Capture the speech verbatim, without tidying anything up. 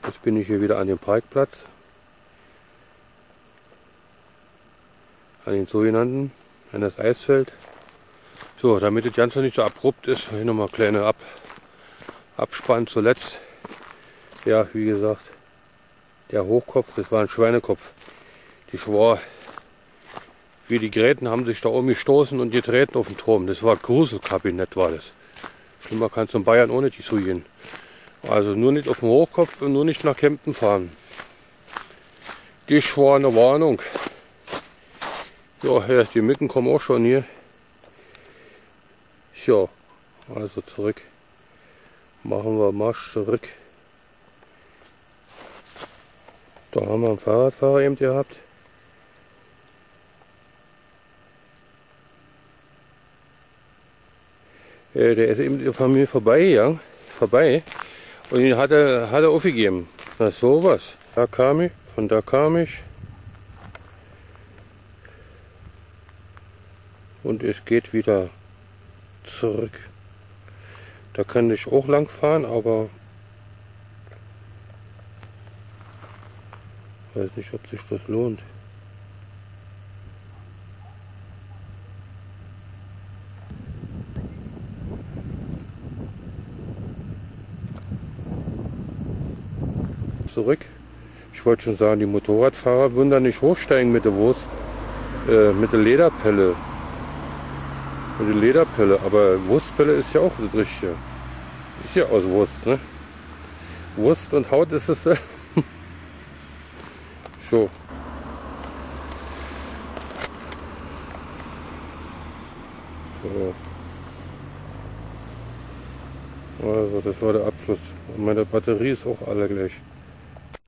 Jetzt bin ich hier wieder an dem Parkplatz, an den sogenannten, an das Eisfeld. So, damit das Ganze nicht so abrupt ist, hier nochmal kleine Ab Abspann zuletzt. Ja, wie gesagt, der Hochkopf, das war ein Schweinekopf. Die Schwar, wie die Gräten haben sich da oben gestoßen und getreten auf den Turm. Das war Gruselkabinett, war das. Schlimmer kann es in Bayern ohne die zu gehen. Also nur nicht auf dem Hochkopf und nur nicht nach Kempten fahren. Das war eine Warnung. Ja, die Mücken kommen auch schon hier. Ja, also zurück. Machen wir Marsch zurück. Da haben wir einen Fahrradfahrer eben gehabt. Der ist eben von mir vorbei, ja, vorbei. Und ihn hat er, hat er aufgegeben. Na sowas. Da kam ich, von da kam ich. Und es geht wieder zurück. Da kann ich auch lang fahren, aber ich weiß nicht, ob sich das lohnt. Zurück. Ich wollte schon sagen, die Motorradfahrer würden da nicht hochsteigen mit der Wurst, äh, mit der Lederpelle. Mit der Lederpelle, aber Wurstpelle ist ja auch das Richtige. Ist ja aus Wurst, ne? Wurst und Haut ist es. Äh so. So. Also das war der Abschluss. Und meine Batterie ist auch alle gleich.